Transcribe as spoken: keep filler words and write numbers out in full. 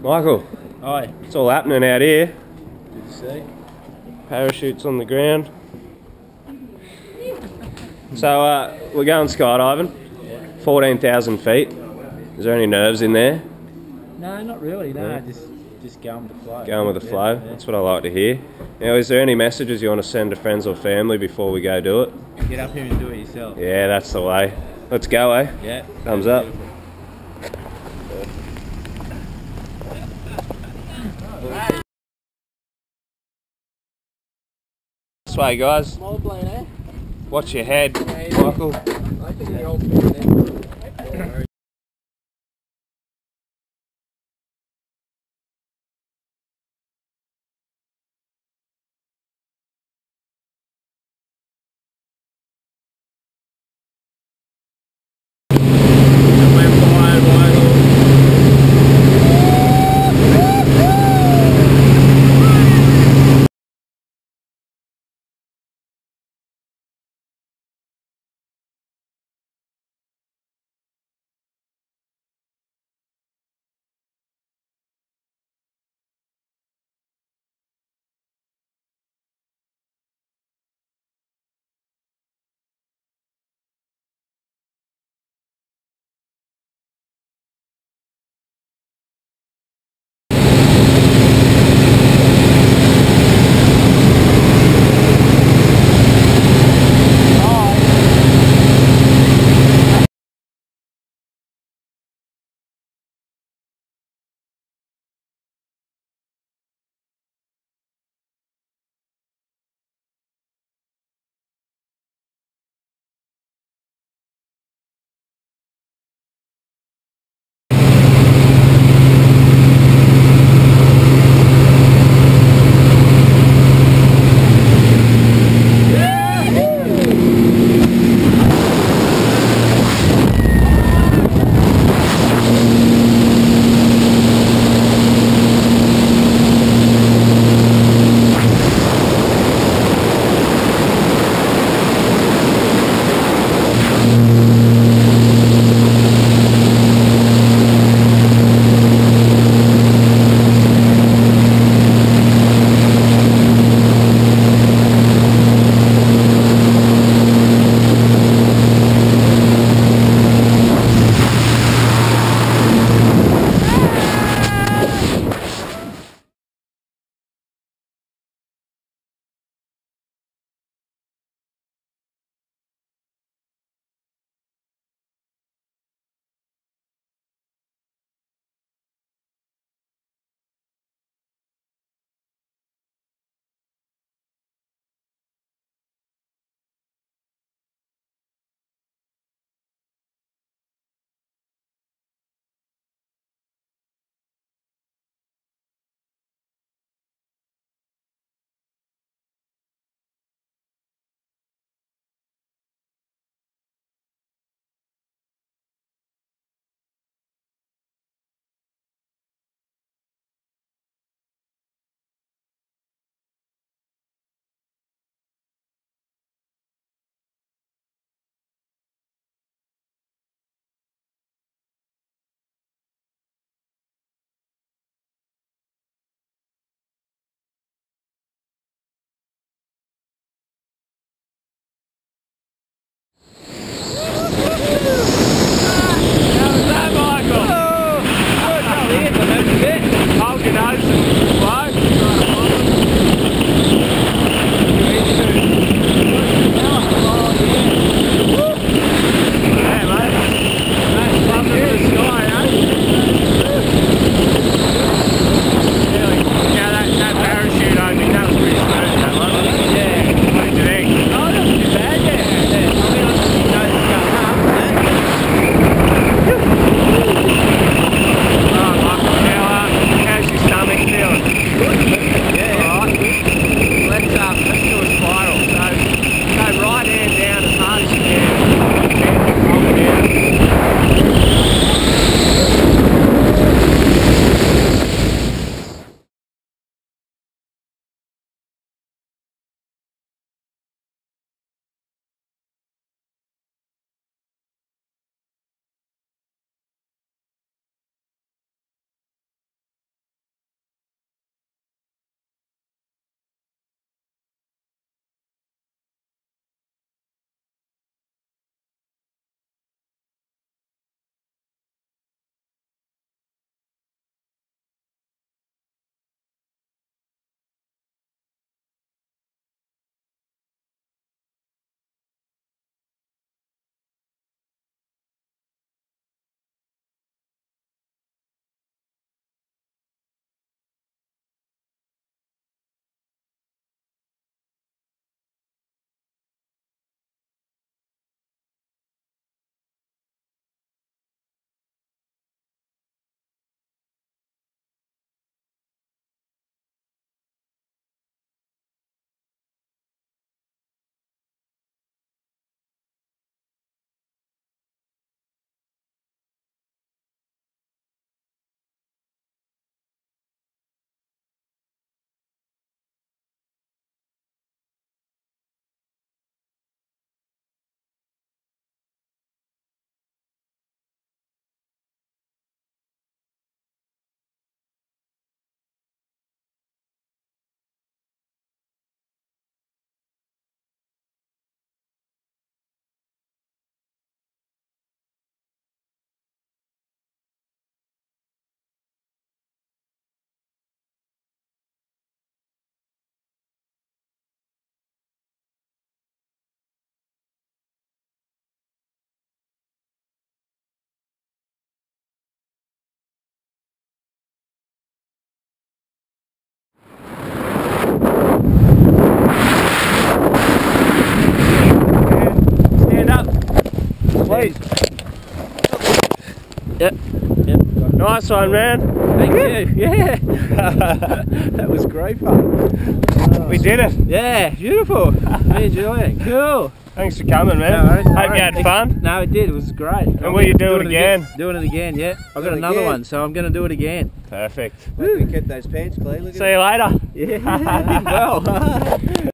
Michael, Hi. it's all happening out here. Good to see. Parachutes on the ground. So uh, we're going skydiving. Yeah. fourteen thousand feet. Is there any nerves in there? No, not really. No, No? just just going with the flow. Going with the Yeah, flow. yeah. That's what I like to hear. Now, is there any messages you want to send to friends or family before we go do it? Get up here and do it yourself. Yeah, that's the way. Let's go, eh? Yeah. Thumbs up. Beautiful. This way, guys. Watch your head, Michael. Sweet. Yep. Yep. Nice one, man. Thank you. Yeah. That was great fun. We did it. Yeah, beautiful. Me enjoying. Cool. Thanks for coming, man. No worries, no Hope you worries. had fun. No, it did. It was great. And will you do it again? Doing it again, yeah. I've got Do it another again. one, so I'm going to do it again. Perfect. Hope we kept those pants clean. Look at See you later. Yeah, well.